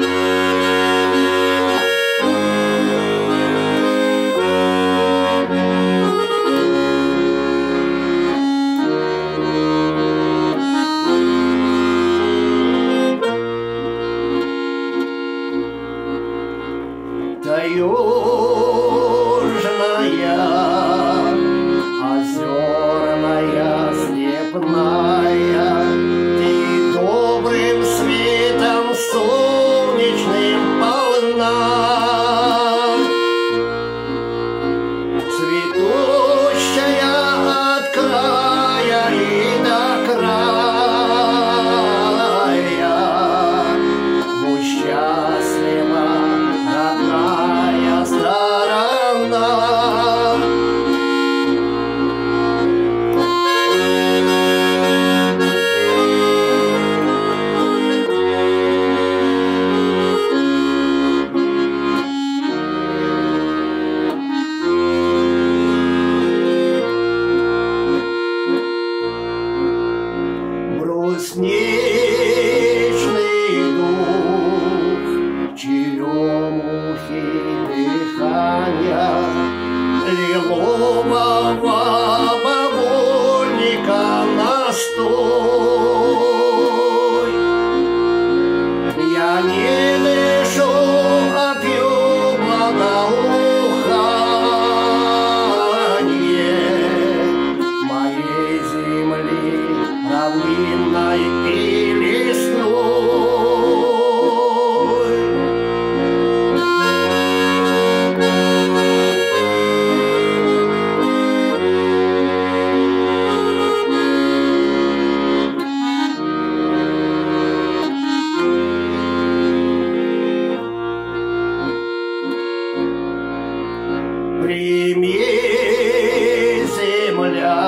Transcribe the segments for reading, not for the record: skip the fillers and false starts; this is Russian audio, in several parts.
Южная, озерная, степная, ты добрым светом солнечным полна, цветущая от края и до края, будь счастлива, родная сторона. Брусничный дух, черемухи дыхания, лилового бавовника настой. Я не дышу, а пью благоухание моей земли, равнинной и лесной. Прими, земля,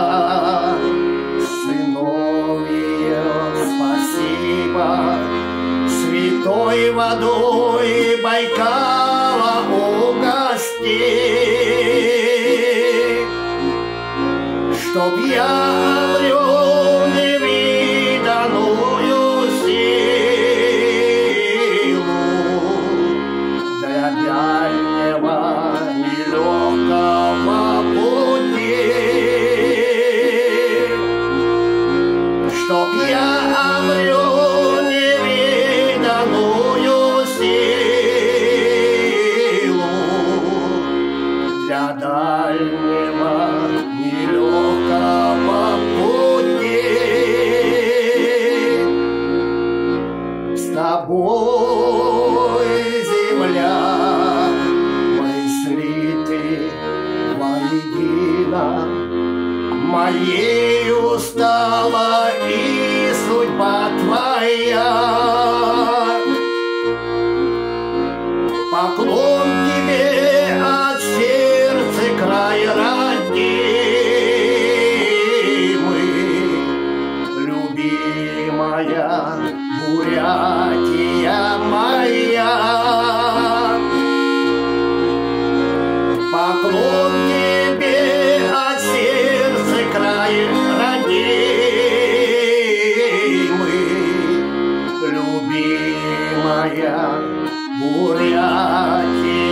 сыновья, спасибо, святой водой Байкала угости, чтоб я обрел невиданную силу для дальнего нелегкого пути, чтоб я обрел невиданную силу для дальнего нелегкого пути. С тобой, земля, мы слиты воедино, моею стала и судьба твоя. Поклон тебе от сердца край родимый, любимая Бурятия моя. Поклон тебе от сердца край родимый, любимая Бурятия.